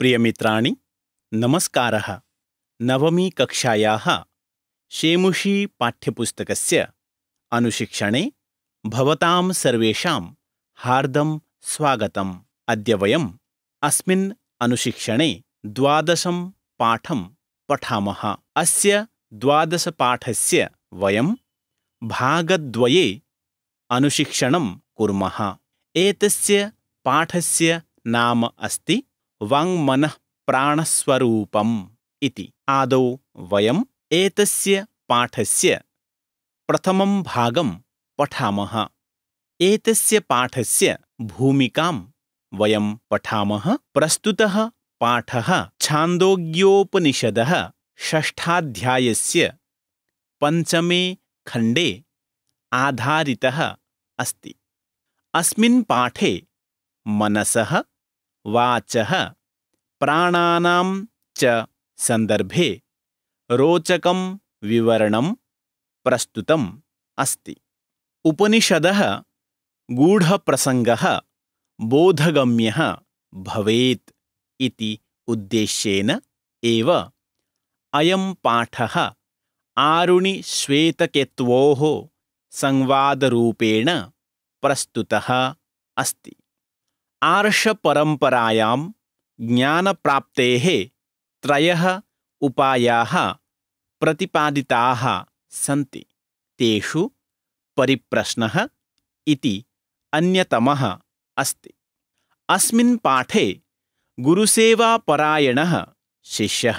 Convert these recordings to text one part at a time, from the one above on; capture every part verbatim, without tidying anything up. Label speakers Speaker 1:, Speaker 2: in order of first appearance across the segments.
Speaker 1: प्रियमित्राणि, नमस्कारः। नवमी कक्षायाः शेमुषी पाठ्यपुस्तकस्य अनुशिक्षणे भवतां सर्वेषां हार्दं स्वागतम्। अद्य वयम् अस्मिन् अनुशिक्षणे द्वादशं पाठं पठामः। अस्य द्वादशपाठस्य वयं भागद्वये अनुशिक्षणं कुर्मः। एतस्य पाठस्य नाम अस्ति वाङ्मनः प्राणस्वरूपम् इति। आदौ वयम् एतस्य पाठस्य प्रथमं भागं पठामः। एतस्य पाठस्य भूमिकां वयं पठामः। प्रस्तुतः पाठः छान्दोग्योपनिषदः षष्ठाध्यायस्य पञ्चमे खण्डे आधारितः अस्ति। अस्मिन् पाठे मनसः, वाचः, प्राणानां च सन्दर्भे रोचकं विवरणं प्रस्तुतम् अस्ति। उपनिषदः गूढप्रसङ्गः बोधगम्यः भवेत् इति उद्देश्येन एव अयं पाठः आरुणिश्वेतकेतवोः संवादरूपेण प्रस्तुतः अस्ति। आर्षपरम्परायां ज्ञानप्राप्तेः त्रयः उपायाः प्रतिपादिताः सन्ति। तेषु परिप्रश्नः इति अन्यतमः अस्ति। अस्मिन् पाठे गुरुसेवापरायणः शिष्यः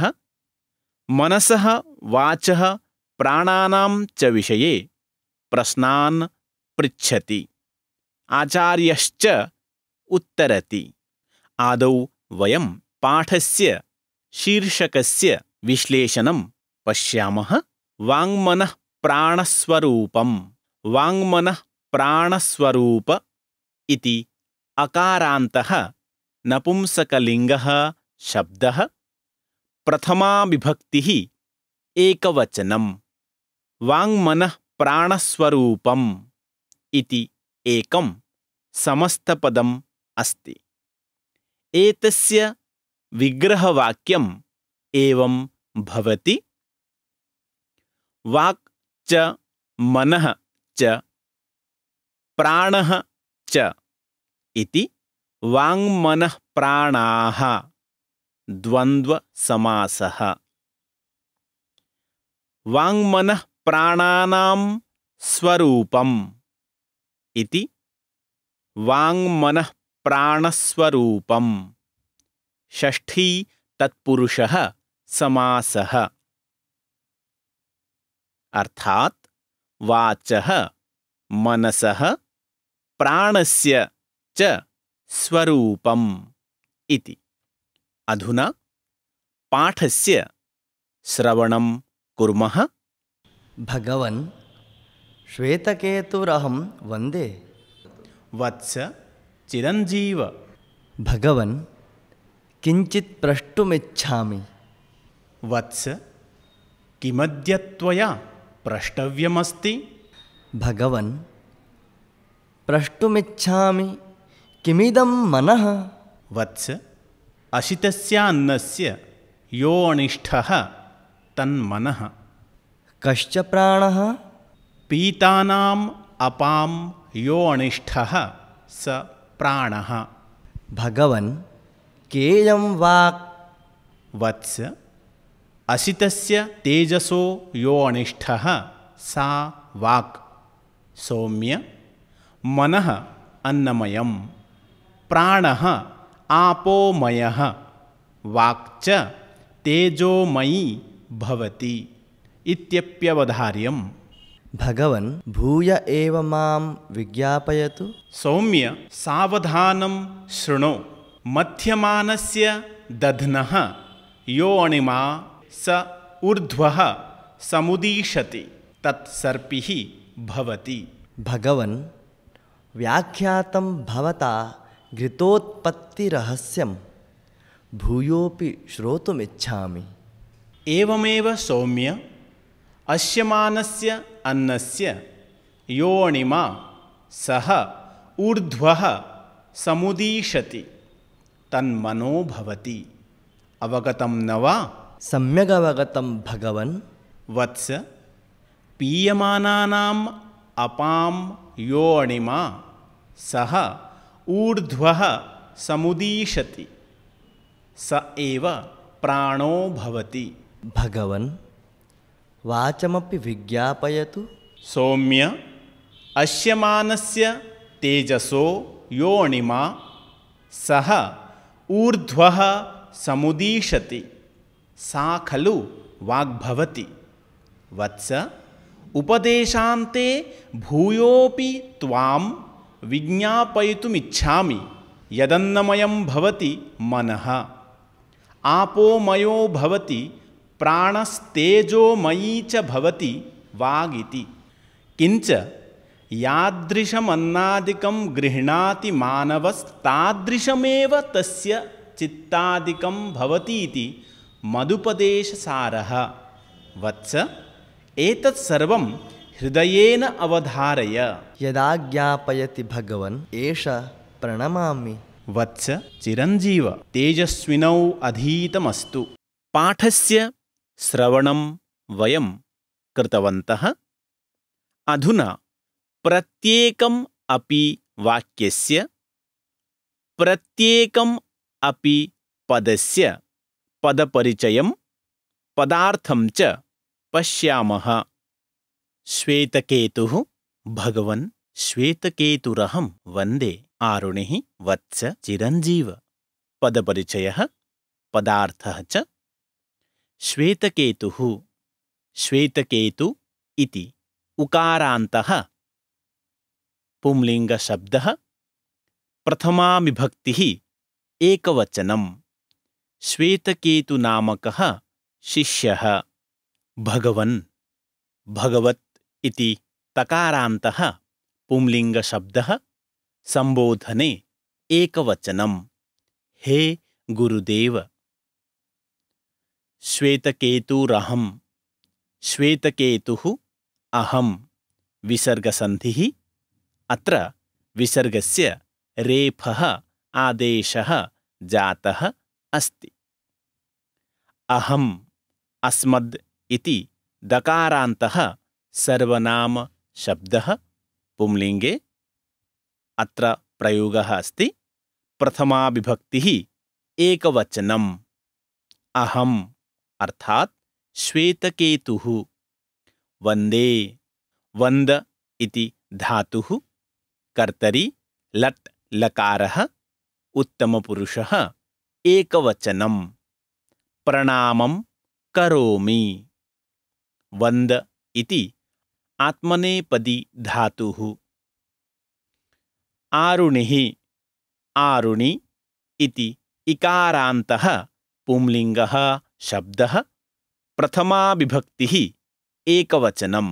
Speaker 1: मनसः, वाचः, प्राणानां च विषये प्रश्नान् पृच्छति। आचार्यश्च उत्तरति। आदौ वयं पाठस्य शीर्षकस्य विश्लेषणं पश्यामः। वाङ्मनः प्राणस्वरूपम्। वाङ्मनः प्राणस्वरूप इति अकारान्तः नपुंसकलिङ्गः शब्दः। प्रथमा विभक्तिः एकवचनं। वाङ्मनः प्राणस्वरूपम् इति एकं समस्तपदम् अस्ति। एतस्य विग्रहवाक्यम् एवं भवति। वाक् च मनः च प्राणः च इति वाङ्मनः प्राणाः द्वन्द्वसमासः। वाङ्मनः प्राणानां स्वरूपम् इति वाङ्मनः प्राणस्वरूपम् षष्ठी तत्पुरुषः समासः। अर्थात् वाचः, मनसः, प्राणस्य च स्वरूपम् इति। अधुना पाठस्य श्रवणं कुर्मः।
Speaker 2: भगवन् श्वेतकेतुरहं वन्दे।
Speaker 1: वत्स चिरञ्जीव।
Speaker 2: भगवन् किञ्चित् प्रष्टुमिच्छामि।
Speaker 1: वत्स किमद्य त्वया प्रष्टव्यमस्ति?
Speaker 2: भगवन् प्रष्टुमिच्छामि किमिदं मनः?
Speaker 1: वत्स अशितस्यान्नस्य यो अनिष्टः तन्मनः।
Speaker 2: कश्च प्राणः?
Speaker 1: पीतानाम् अपां यो अनिष्टः स प्राणः।
Speaker 2: भगवन् केयं वाक्?
Speaker 1: वत्स अशितस्य तेजसो यो अनिष्टः सा वाक्। सौम्य मनः अन्नमयं, प्राणः आपोमयः, वाक् च तेजोमयी भवति इत्यप्यवधार्यम्।
Speaker 2: भगवन् भूय एव मां विज्ञापयतु।
Speaker 1: सौम्य सावधानं शृणु। मध्यमानस्य दध्नः यो अणिमा स ऊर्ध्वः समुदीशति तत्सर्पिः भवति।
Speaker 2: भगवन् व्याख्यातं भवता घृतोत्पत्तिरहस्यं भूयोऽपि श्रोतुमिच्छामि।
Speaker 1: एवमेव सौम्य अश्यमानस्य अन्नस्य यो अणिमा सः ऊर्ध्वः समुदीशति तन्मनो भवति। अवगतं न वा?
Speaker 2: सम्यगवगतं भगवन्।
Speaker 1: वत्स, पीयमानानाम् अपां योऽणिमा सः ऊर्ध्वः समुदीशति स एव प्राणो भवति।
Speaker 2: भगवन्, वाचमपि विज्ञापयतु।
Speaker 1: सौम्य, अश्यमानस्य तेजसो योऽणिमा सः ऊर्ध्वः समुदीशति सा खलु वाग्भवति। वत्स, उपदेशान्ते भूयोऽपि त्वां विज्ञापयितुमिच्छामि यदन्नमयं भवति मनः, आपोमयो भवति प्राणस्तेजोमयी च भवति वागिति। किञ्च यादृशमन्नादिकं गृह्णाति मानवस्तादृशमेव तस्य चित्तादिकं भवतीति मदुपदेशसारः। वत्स, एतत् सर्वं हृदयेन अवधारय।
Speaker 2: यदाज्ञापयति भगवन् एष प्रणमामि।
Speaker 1: वत्स, चिरञ्जीव, तेजस्विनौ अधीतमस्तु। पाठस्य श्रवणं वयं कृतवन्तः। अधुना प्रत्येकम् अपि वाक्यस्य प्रत्येकम् अपि पदस्य पदपरिचयं पदार्थं च पश्यामः। श्वेतकेतुः भगवन् श्वेतकेतुरहं वन्दे। आरुणिः वत्स चिरञ्जीव। पदपरिचयः पदार्थः च। श्वेतकेतुः श्वेतकेतु इति उकारान्तः पुंलिङ्गशब्दः। प्रथमा विभक्तिः एकवचनं। श्वेतकेतुनामकः शिष्यः। भगवन् भगवत् इति तकारान्तः पुंलिङ्गशब्दः। संबोधने एकवचनं। हे गुरुदेव। श्वेतकेतुरहं श्वेतकेतुः अहं विसर्गसन्धिः। अत्र विसर्गस्य रेफः आदेशः जातः अस्ति। अहम् अस्मद् इति दकारान्तः सर्वनाम शब्दः पुंलिङ्गे। अत्र प्रयोगः अस्ति। प्रथमा विभक्तिः एकवचनम्। अहम् अर्थात् श्वेतकेतुः। वन्दे वन्द इति धातुः। कर्तरि लट् लकारः उत्तमपुरुषः एकवचनं। प्रणामं करोमि। वन्द इति आत्मनेपदी धातुः। आरुणिः आरुणि इति इकारान्तः पुंलिङ्गः शब्दः। प्रथमा विभक्तिः एकवचनम्।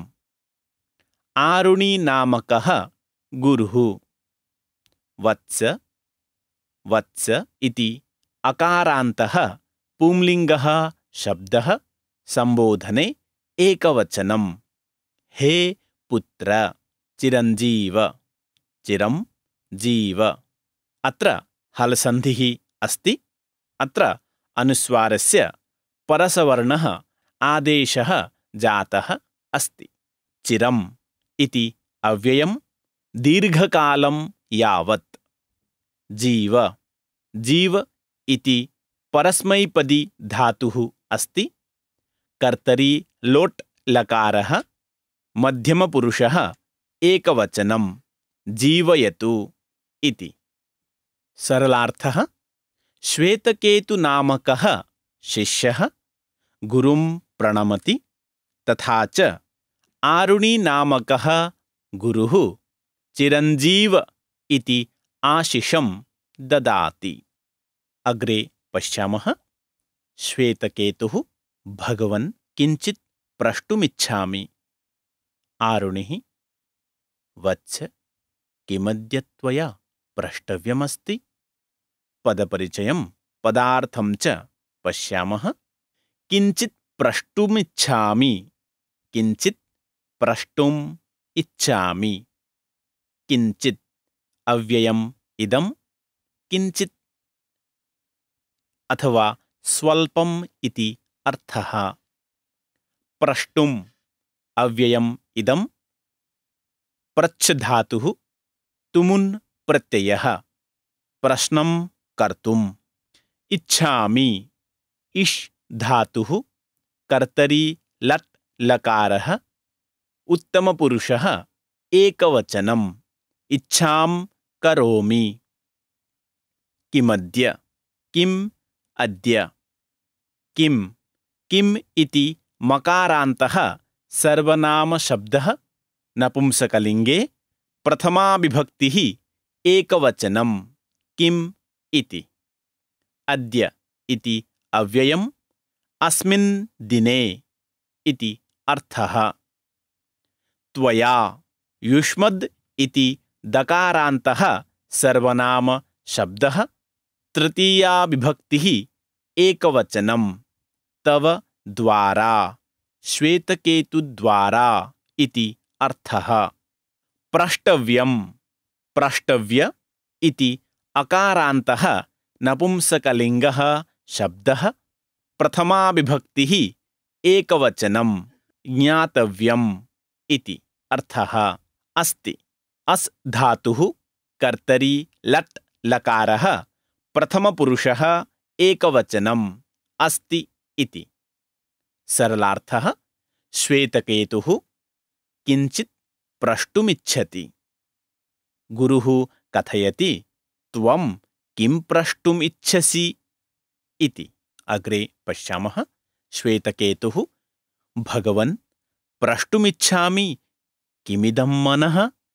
Speaker 1: आरुणिनामकः गुरुः। वत्स वत्स इति अकारान्तः पुंलिङ्गः शब्दः। संबोधने एकवचनं। हे पुत्र। चिरञ्जीव चिरं जीव। अत्र हलसन्धिः अस्ति। अत्र अनुस्वारस्य परसवर्णः आदेशः जातः अस्ति। चिरम् इति अव्ययं दीर्घकालं यावत्। जीव जीव इति परस्मैपदी धातुः अस्ति। कर्तरि लोट् लकारः मध्यमपुरुषः एकवचनं। जीवयतु इति। सरलार्थः श्वेतकेतुनामकः शिष्यः गुरुं प्रणमति। तथा च आरुणिनामकः गुरुः चिरञ्जीव इति आशिषं ददाति। अग्रे पश्यामः। श्वेतकेतुः भगवन् किञ्चित् प्रष्टुमिच्छामि। आरुणिः वत्स किमद्य त्वया प्रष्टव्यमस्ति। पदपरिचयं पदार्थं च पश्यामः। किञ्चित् प्रष्टुमिच्छामि। किञ्चित् प्रष्टुम् इच्छामि। किञ्चित् अव्ययम् इदं। किञ्चित् अथवा स्वल्पम् इति अर्थः। प्रष्टुम् अव्ययम् इदं प्रच्छ धातुः तुमुन् प्रत्ययः प्रश्नं कर्तुम्। इच्छामि इष् धातुः कर्तरी लट् लकारः उत्तमपुरुषः एकवचनम् इच्छां करोमि। किमद्य किम् अद्य किं किम् इति मकारान्तः सर्वनामशब्दः नपुंसकलिङ्गे प्रथमाविभक्तिः एकवचनं किम् इति। अद्य इति अव्ययम् अस्मिन् दिने इति अर्थः। त्वया युष्मद् इति दकारान्तः सर्वनामशब्दः तृतीयाविभक्तिः एकवचनं तव द्वारा श्वेतकेतुद्वारा इति अर्थः। प्रष्टव्यम् प्रष्टव्य इति अकारान्तः नपुंसकलिङ्गः शब्दः प्रथमाविभक्तिः एकवचनं ज्ञातव्यम् इति अर्थः अस्ति। अस् धातुः कर्तरी लट् लकारः प्रथमपुरुषः एकवचनम् अस्ति इति। सरलार्थः श्वेतकेतुः किञ्चित् प्रष्टुमिच्छति। गुरुः कथयति त्वं किं प्रष्टुम् इच्छसि इति। अग्रे पश्यामः। श्वेतकेतुः भगवन् प्रष्टुमिच्छामि किमिदं मनः।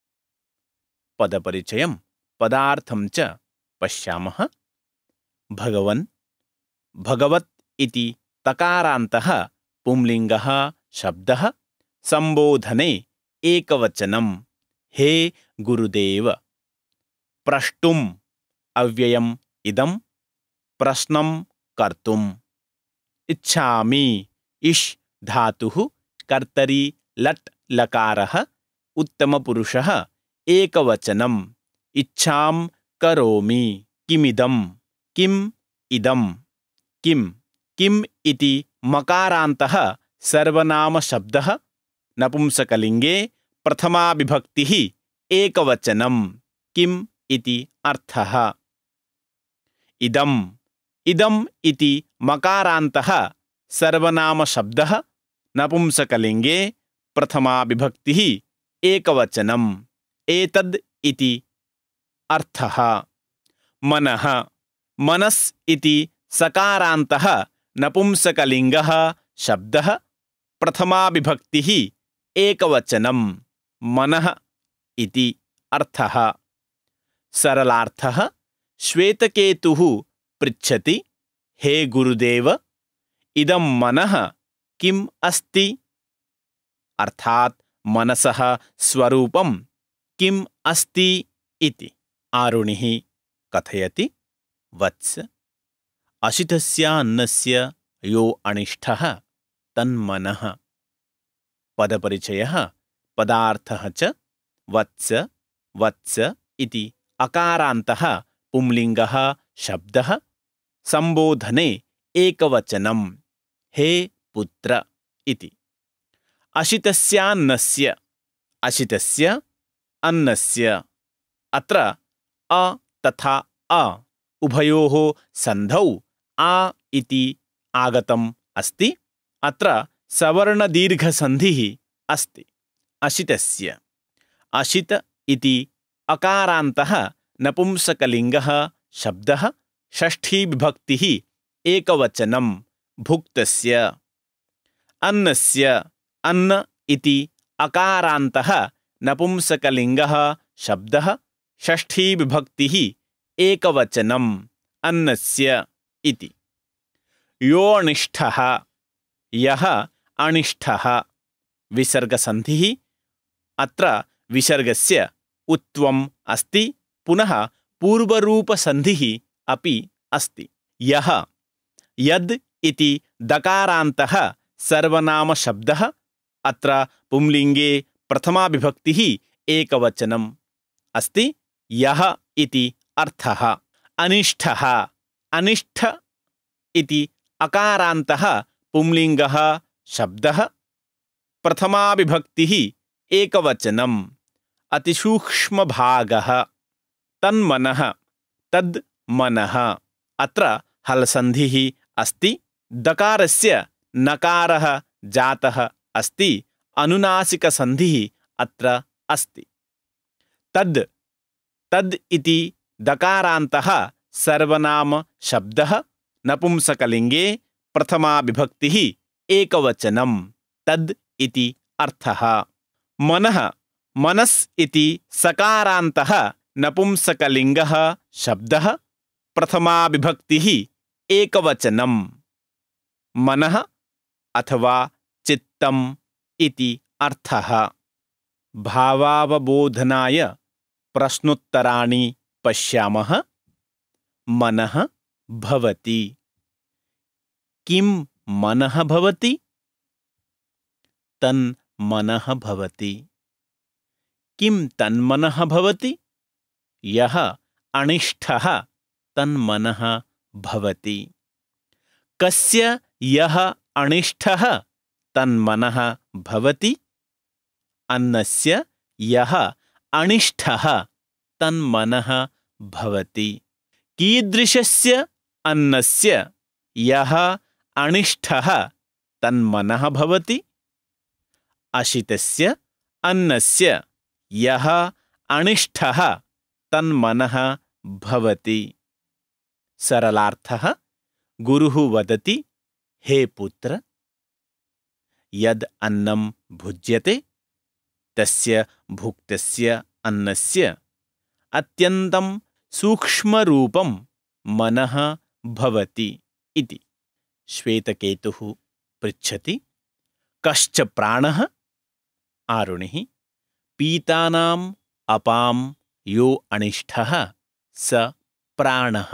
Speaker 1: पदपरिचयं पदार्थं च पश्यामः। भगवन् भगवत् इति तकारान्तः पुंलिङ्गः शब्दः सम्बोधने एकवचनं हे गुरुदेव। प्रष्टुम् अव्ययम् इदं प्रश्नं कर्तुम्। इच्छामि इष् धातुः कर्तरी लट् लकारः उत्तमपुरुषः एकवचनम् इच्छां करोमि। किमिदं किम् इदं किं किम् इति मकारान्तः सर्वनामशब्दः नपुंसकलिङ्गे प्रथमाविभक्तिः एकवचनं किम् इति अर्थः। इदम् इदम् इति मकारान्तः सर्वनामशब्दः नपुंसकलिङ्गे प्रथमाविभक्तिः एकवचनं एतद् इति अर्थः। मनः मनस् इति सकारान्तः नपुंसकलिङ्गः शब्दः प्रथमाविभक्तिः एकवचनं मनः इति अर्थः। सरलार्थः श्वेतकेतुः पृच्छति हे गुरुदेव इदं मनः किम् अस्ति। अर्थात् मनसः स्वरूपं किम् अस्ति इति। आरुणिः कथयति वत्स अशितस्यान्नस्य यो अनिष्टः तन्मनः। पदपरिचयः पदार्थः च वत्स वत्स इति अकारान्तः पुंलिङ्गः शब्दः सम्बोधने एकवचनं हे पुत्र इति। अशितस्यान्नस्य अशितस्य अन्नस्य अत्र अ तथा अ उभयोः सन्धौ आ इति आगतम् अस्ति। अत्र सवर्णदीर्घसन्धिः अस्ति। अशितस्य अशित इति अकारान्तः नपुंसकलिङ्गः शब्दः षष्ठीविभक्तिः एकवचनं भुक्तस्य। अन्नस्य अन्न इति अकारान्तः नपुंसकलिङ्गः शब्दः षष्ठीविभक्तिः एकवचनं अन्नस्य इति। यो अनिष्टः यः अनिष्टः विसर्गसन्धिः। अत्र विसर्गस्य उत्वम् अस्ति पुनः पूर्वरूपसन्धिः अपि अस्ति। यः यद् इति दकारान्तः सर्वनामशब्दः अत्र पुंलिङ्गे प्रथमाविभक्तिः एकवचनम् अस्ति। यः इति अर्थः। अनिष्टः अनिष्ठ इति अकारान्तः पुंलिङ्गः शब्दः प्रथमाविभक्तिः एकवचनम् अतिसूक्ष्मभागः तन्मनः तद् मनः अत्र हलसन्धिः अस्ति दकारस्य नकारः जातः अस्ति अनुनासिकसन्धिः अत्र अस्ति तद् तद् इति दकारान्तः सर्वनाम शब्दः नपुंसकलिङ्गे प्रथमाविभक्तिः एकवचनम् तद् इति अर्थः मनः मनस् इति सकारान्तः नपुंसकलिङ्गः शब्दः प्रथमाविभक्तिः एकवचनम् मनः अथवा चित्तम् इति अर्थः भावावबोधनाय प्रश्नोत्तराणि पश्यामः मनः भवति किं मनः भवति तन्मनः भवति किं तन्मनः भवति यः अनिष्टः तन्मनः भवति कस्य यः अनिष्टः तन्मनः भवति अन्नस्य यः अनिष्टः तन्मनः भवति कीदृशस्य अन्नस्य यः अनिष्टः तन्मनः भवति अशितस्य अन्नस्य यः अनिष्टः तन्मनः भवति सरलार्थः गुरुः वदति हे पुत्र यद् अन्नं भुज्यते तस्य भुक्तस्य अन्नस्य अत्यन्तं सूक्ष्मरूपं मनः भवति इति श्वेतकेतुः पृच्छति कश्च प्राणः आरुणिः पीतानाम् अपां यो अनिष्टः स प्राणः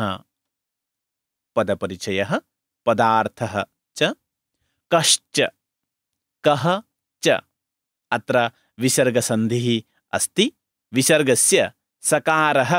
Speaker 1: पदपरिचयः पदार्थः च कश्च कः च अत्र विसर्गसन्धिः अस्ति विसर्गस्य सकारः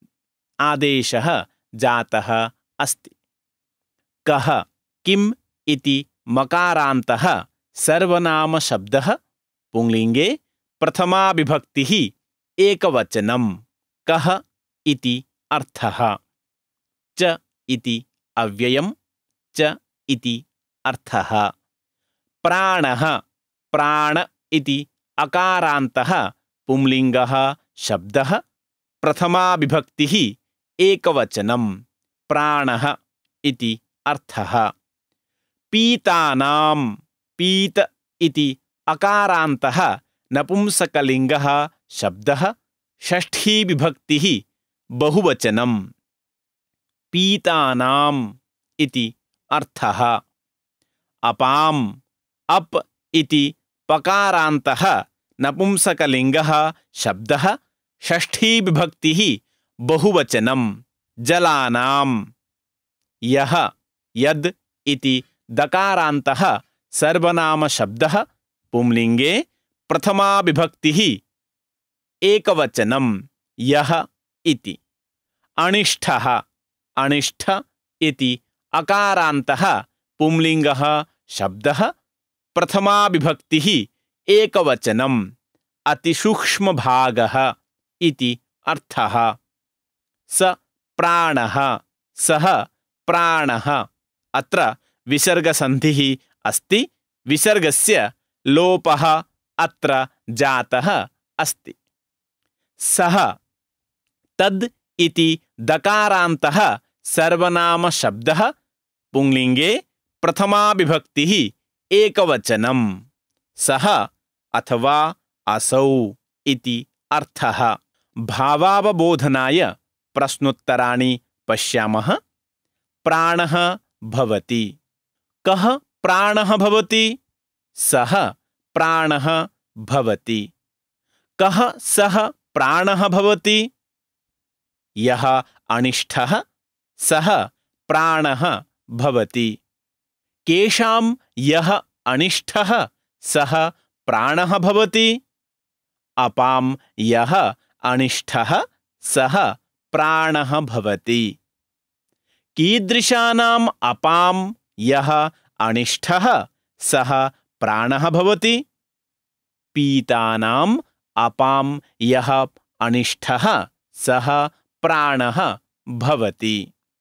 Speaker 1: आदेशः जातः अस्ति कः किम् इति मकारान्तः सर्वनामशब्दः पुंलिङ्गे प्रथमाविभक्तिः एकवचनम् कः इति अर्थः च इति अव्ययम् च इति अर्थः प्राणः प्राण इति अकारान्तः पुंलिङ्गः शब्दः प्रथमाविभक्तिः एकवचनम् प्राणः इति अर्थः पीतानां पीत इति अकारान्तः नपुंसकलिङ्गः शब्दः षष्ठीविभक्तिः बहुवचनम् पीतानाम् इति अर्थः अपाम् अप इति पकारान्तः नपुंसकलिङ्गः शब्दः षष्ठीविभक्तिः बहुवचनम् जलानाम् यः यद् इति दकारान्तः सर्वनामशब्दः पुंलिङ्गे प्रथमाविभक्तिः एकवचनम् यः इति अनिष्टः अनिष्ठ इति अकारान्तः पुंलिङ्गः शब्दः प्रथमाविभक्तिः एकवचनम् अतिसूक्ष्मभागः इति अर्थः स प्राणः सः प्राणः अत्र विसर्गसन्धिः अस्ति विसर्गस्य लोपः अत्र जातः अस्ति सः तद् इति दकारान्तः सर्वनामशब्दः पुंलिङ्गे प्रथमाविभक्तिः एकवचनम् सः अथवा असौ इति अर्थः भावावबोधनाय प्रश्नोत्तराणि पश्यामः प्राणः भवति कः प्राणः भवति सः प्राणः भवति कः सः प्राणः भवति यः अनिष्टः सः प्राणः भवति केषां यः अनिष्टः सः प्राणः भवति अपां यः अनिष्टः सः प्राणः भवति कीदृशानाम् अपां यः अनिष्ठः सः प्राणः भवति। पीतानाम् अपां यः अनिष्ठः सः प्राणः भवति।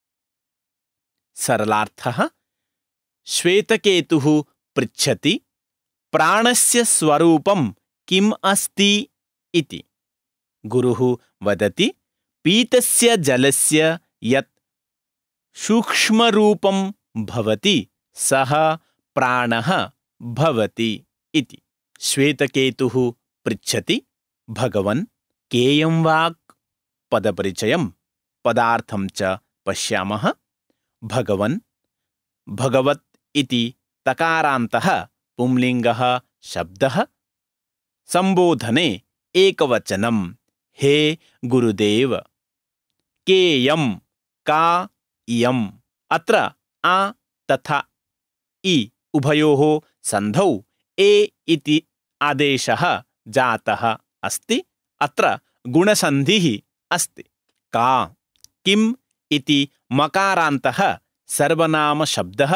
Speaker 1: सरलार्थः। श्वेतकेतुः पृच्छति प्राणस्य स्वरूपं किम् अस्ति इति। गुरुः वदति पीतस्य जलस्य यत् सूक्ष्मरूपं भवति सः प्राणः भवति इति। श्वेतकेतुः पृच्छति भगवन् केयं वाक्? पदपरिचयं पदार्थं च पश्यामः। भगवन् भगवत् इति तकारान्तः पुंलिङ्गः शब्दः। संबोधने एकवचनं हे गुरुदेव। केयं का इयम्। अत्र आ तथा इ उभयोः सन्धौ ए इति आदेशः जातः अस्ति। अत्र गुणसन्धिः अस्ति। का किम् इति मकारान्तः सर्वनामशब्दः।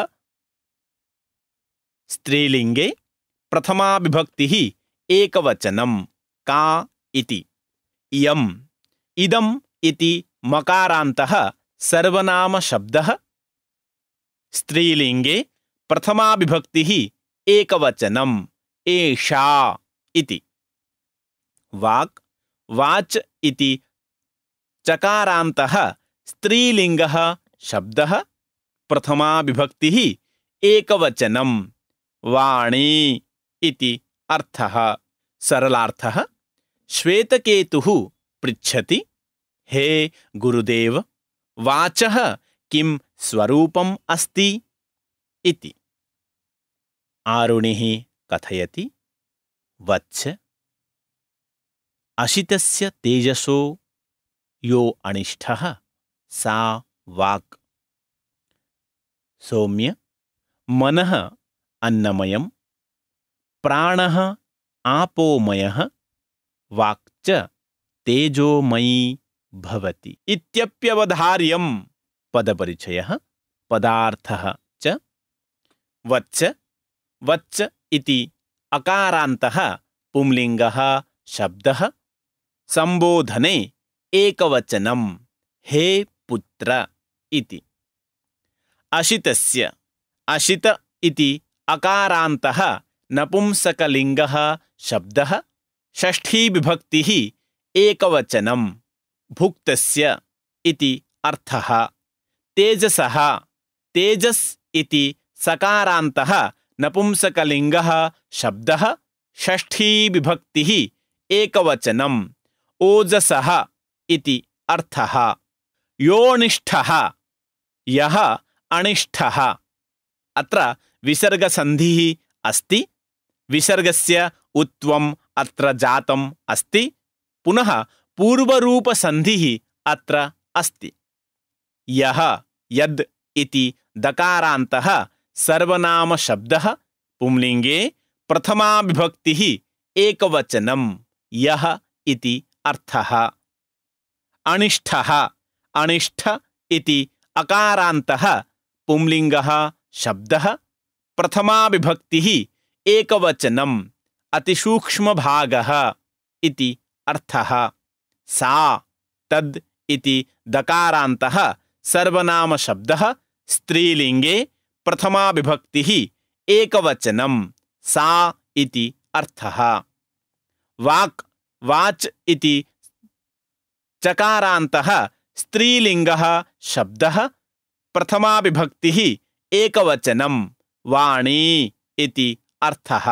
Speaker 1: स्त्रीलिङ्गे प्रथमाविभक्तिः एकवचनं का इति। इयम् इदम् इति मकारान्तः सर्वनामशब्दः। स्त्रीलिङ्गे प्रथमाविभक्तिः एकवचनं एषा इति। वाक् वाच् इति चकारान्तः स्त्रीलिङ्गः शब्दः। प्रथमाविभक्तिः एकवचनं वाणी इति अर्थः। सरलार्थः। श्वेतकेतुः पृच्छति हे गुरुदेव वाचः किं स्वरूपम् अस्ति इति। आरुणिः कथयति वत्स अशितस्य तेजसो यो अनिष्ठः सा वाक्। सौम्य मनः अन्नमयं प्राणः आपोमयः वाक् च तेजोमयी भवति इत्यप्यवधार्यं। पदपरिचयः पदार्थः च। वत्स वत्स इति अकारान्तः पुंलिङ्गः शब्दः। संबोधने एकवचनं हे पुत्र इति। अशितस्य अशित इति अकारान्तः नपुंसकलिङ्गः शब्दः। षष्ठीविभक्तिः एकवचनं भुक्तस्य इति अर्थः। तेजसः तेजस् इति सकारान्तः नपुंसकलिङ्गः शब्दः। षष्ठीविभक्तिः एकवचनं ओजसः इति अर्थः। योऽनिष्ठः यः अनिष्ठः। अत्र विसर्गसन्धिः अस्ति। विसर्गस्य उत्वम् अत्र जातम् अस्ति। पुनः पूर्वरूपसन्धिः अत्र अस्ति। यः यद् इति दकारान्तः सर्वनामशब्दः। पुंलिङ्गे प्रथमाविभक्तिः एकवचनं यः इति अर्थः। अनिष्ठः अनिष्ठ इति अकारान्तः पुंलिङ्गः शब्दः। प्रथमाविभक्तिः एकवचनं अतिसूक्ष्मभागः इति अर्थः। सा तद् इति दकारान्तः सर्वनामशब्दः। स्त्रीलिङ्गे प्रथमाविभक्तिः एकवचनं सा इति अर्थः। वाक् वाच् इति चकारान्तः स्त्रीलिङ्गः शब्दः। प्रथमाविभक्तिः एकवचनं वाणी इति अर्थः।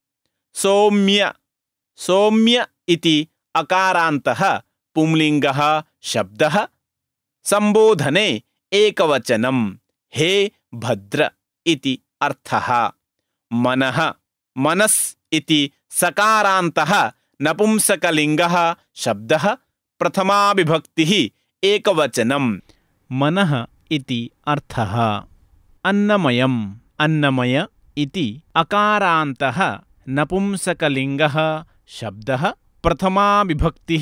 Speaker 1: सौम्य सौम्य इति अकारान्तः पुंलिङ्गः शब्दः। संबोधने एकवचनं हे भद्र इति अर्थः। मनः मनस् इति सकारान्तः नपुंसकलिङ्गः शब्दः। प्रथमाविभक्तिः एकवचनं मनः इति अर्थः। अन्नमयम् अन्नमय इति अकारान्तः नपुंसकलिङ्गः शब्दः। प्रथमाविभक्तिः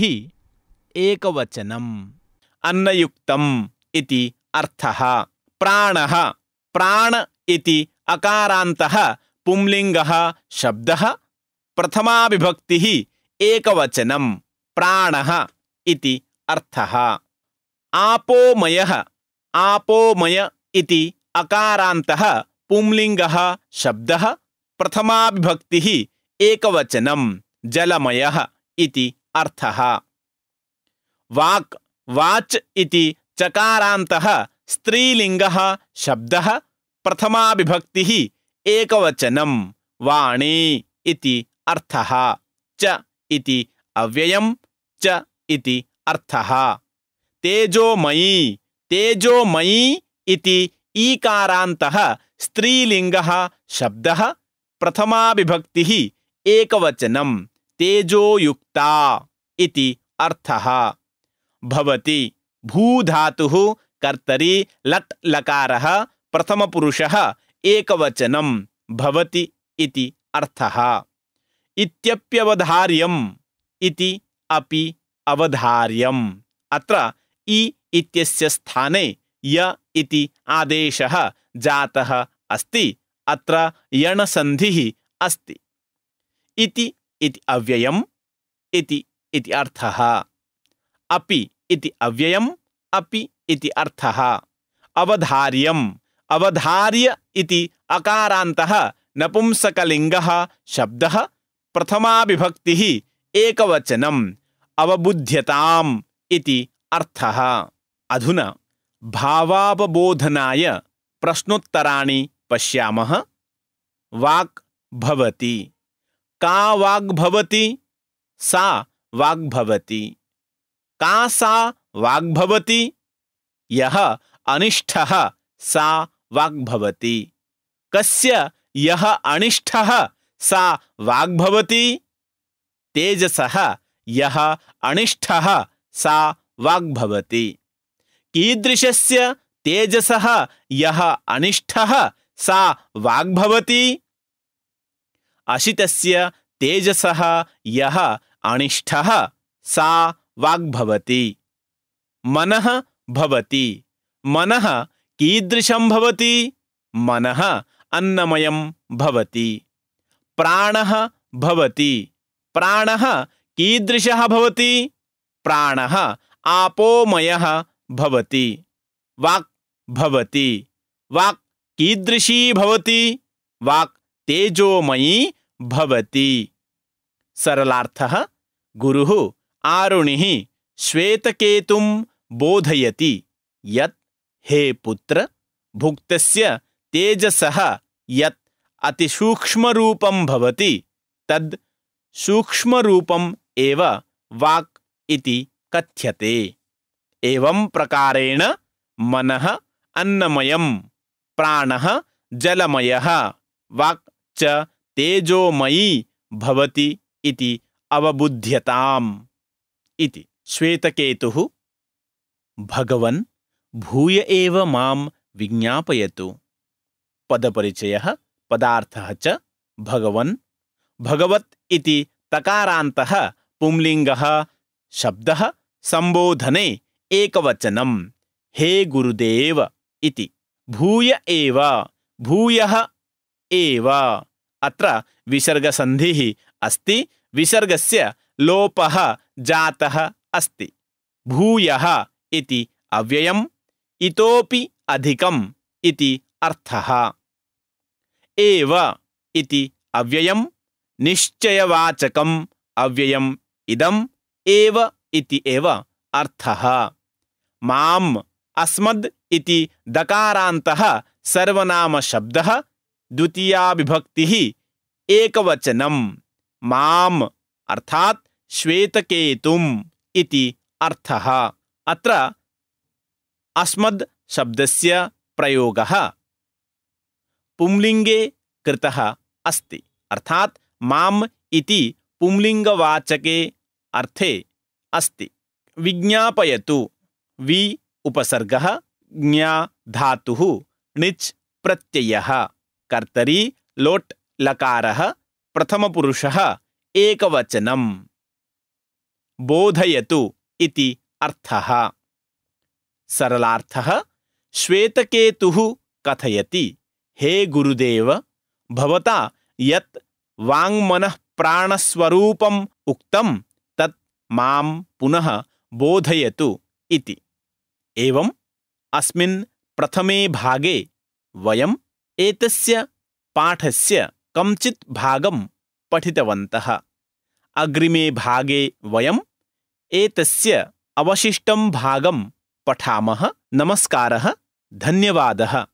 Speaker 1: एकवचनम् अन्नयुक्तम् इति अर्थः। प्राणः प्राण इति अकारान्तः पुंलिङ्गः शब्दः प्रथमाविभक्तिः एकवचनं प्राणः इति अर्थः। आपोमयः आपोमय इति अकारान्तः पुंलिङ्गः शब्दः प्रथमाविभक्तिः एकवचनं जलमयः इति अर्थः। वाक् वाच् इति चकारान्तः स्त्रीलिङ्गः शब्दः प्रथमाविभक्तिः एकवचनं वाणी इति अर्थः। च इति अव्ययं च इति अर्थः। तेजोमयी तेजोमयी इति ईकारान्तः स्त्रीलिङ्गः शब्दः प्रथमाविभक्तिः एकवचनं तेजोयुक्ता इति अर्थः। भवति भूधातुः कर्तरि लट् लकारः प्रथमपुरुषः एकवचनं भवति इति अर्थः। इत्यप्यवधार्यम् इति अपि अवधार्यम्। अत्र इ इत्यस्य स्थाने य इति आदेशः जातः अस्ति। अत्र यणसन्धिः अस्ति। इति इति अव्ययम् इति इति अर्थः। अपि इति अव्ययम् अपि इति अर्थः। अवधार्यम् अवधार्य इति अकारान्तः नपुंसकलिङ्गः शब्दः प्रथमाविभक्तिः एकवचनं अवबुध्यताम् इति अर्थः। अधुना भावावबोधनाय प्रश्नोत्तराणि पश्यामः। वाक् भवति। का वाग् भवति? सा वाग् भवति। का सा वाग् भवति? यः अनिष्टः सा वाग् भवति। कस्य यः अनिष्टः सा वाग् भवति? तेजसः यः अनिष्टः सा वाग् भवति। कीदृशस्य तेजसः यः अनिष्टः सा वाग् भवति? अशितस्य तेजसः यः अनिष्टः सा वाग् भवति। मनः भवति। मनः कीदृशं भवति? मनः अन्नमयं भवति। प्राणः भवति। प्राणः कीदृशः भवति? प्राणः आपोमयः भवति। वाक् भवति। वाक् कीदृशी भवति? वाक् तेजोमयी भवति। सरलार्थः गुरुः आरुणिः श्वेतकेतुं बोधयति यत् हे पुत्र भुक्तस्य तेजसः यत् अतिसूक्ष्मरूपं भवति तद् सूक्ष्मरूपम् एव वाक् इति कथ्यते। एवं प्रकारेण मनः अन्नमयं, प्राणः जलमयः, वाक् च तेजोमयी भवति इति अवबुध्यताम् इति। श्वेतकेतुः भगवन् भूय एव मां विज्ञापयतु। पदपरिचयः पदार्थः च भगवन्। भगवत् इति तकारान्तः पुंलिङ्गः शब्दः संबोधने एकवचनं हे गुरुदेव इति। भूय एव भूयः एव अत्र विसर्गसन्धिः अस्ति। विसर्गस्य लोपः जातः अस्ति। भूयः इति अव्ययम् इतोपि अधिकम् इति अर्थः। एव इति अव्ययम् निश्चयवाचकम् अव्ययम् इदम् एव इति एव अर्थः। माम् अस्मद् इति दकारान्तः सर्वनाम शब्दः द्वितीया विभक्तिः एकवचनं माम् अर्थात् श्वेतकेतुम् इति अर्थः। अत्र अस्मद् शब्दस्य प्रयोगः पुंलिङ्गे कृतः अस्ति। अर्थात् माम् इति पुंलिङ्गवाचके अर्थे अस्ति। विज्ञापयतु वि उपसर्गः ज्ञा धातुः णिच् प्रत्ययः कर्तरी लोट् लकारः प्रथमपुरुषः एकवचनं। बोधयतु इति अर्थः। सरलार्थः श्वेतकेतुः कथयति हे गुरुदेव, भवता यत् वाङ्मनः प्राणस्वरूपम् उक्तं तत् मां पुनः बोधयतु इति। एवम् अस्मिन् प्रथमे भागे वयम् एतस्य पाठस्य कञ्चित् भागं पठितवन्तः। अग्रिमे भागे वयम् एतस्य अवशिष्टं भागं पठामः। नमस्कारः, धन्यवादः।